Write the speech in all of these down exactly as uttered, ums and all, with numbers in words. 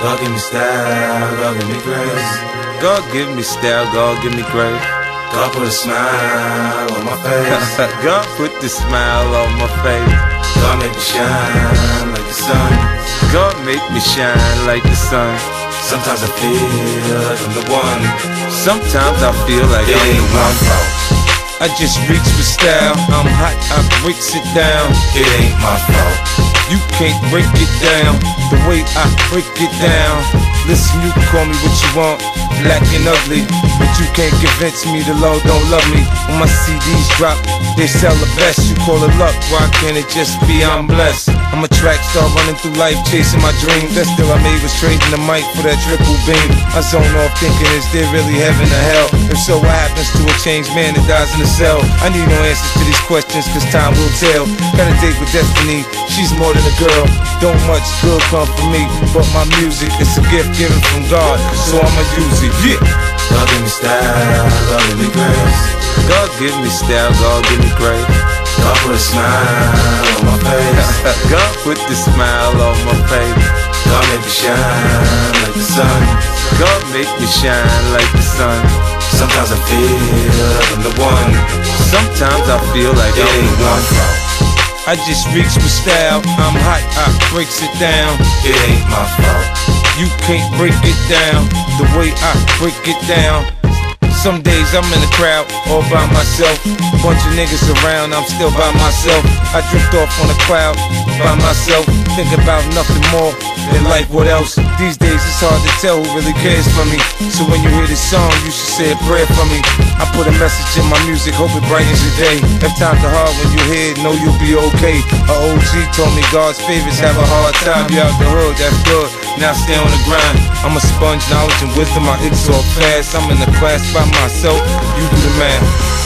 God give me style, God give me grace. God give me style, God give me grace. God put a smile on my face. God put the smile on my face. God make me shine like the sun. God make me shine like the sun. Sometimes I feel like I'm the one. Sometimes I feel like it I'm ain't the my one. fault. I just reach with style. I'm hot, I breaks it down. It ain't my fault. You can't break it down the way I break it down. Listen, you can call me what you want, black and ugly, but you can't convince me the Lord don't love me. When my C Ds drop, they sell the best. You call it luck, why can't it just be I'm blessed? I'm a track star running through life chasing my dreams. That still I made was trading the mic for that triple beam. I zone off thinking, is there really heaven or hell? If so, what happens to a changed man that dies in a cell? I need no answers to these questions, cause time will tell. Got a date with destiny, she's more than a girl. Don't much good come from me, but my music is a gift given from God, so I'ma use it, yeah. God give me style, God give me grace. God give me style, God give me grace. God put a smile on my face. God put the smile on my face. God make me shine like the sun. God make me shine like the sun. Sometimes I feel like I'm the one. Sometimes I feel like it I'm ain't the one. my fault. I just reach with style. I'm hot, I breaks it down. It ain't my fault. You can't break it down the way I break it down. Some days I'm in the crowd all by myself. Bunch of niggas around, I'm still by myself. I drift off on a cloud by myself. Think about nothing more than life, what else? These days it's hard to tell who really cares for me. So when you hear this song, you should say a prayer for me. I put a message in my music, hope it brightens your day. If times are hard when you hear it, know you'll be okay. A O G told me God's favorites have a hard time. You out the hood, that's good, now stay on the grind. I'm a sponge, knowledge and wisdom, I exalt fast. I'm in the class by myself, you do the math.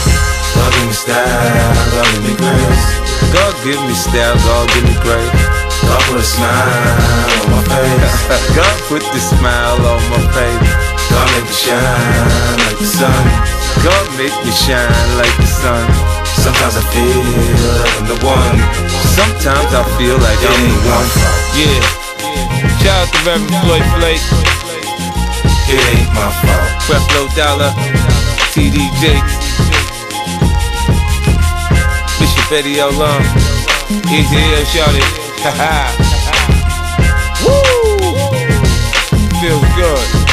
God give me style, God give me grace. God give me style, God give me grace. God put a smile on my face. God put the smile on my face. God make me shine like the sun. God make me shine like the sun. Sometimes I feel like I'm the one. Sometimes I feel like it I'm ain't the one. fault. Yeah. Shout out to Reverend Floyd Flake. It ain't my fault. Creflo Dollar, T D J, Bishop Eddie L. Long, Easy L. Shawty. Ha ha. Woo! Feels good.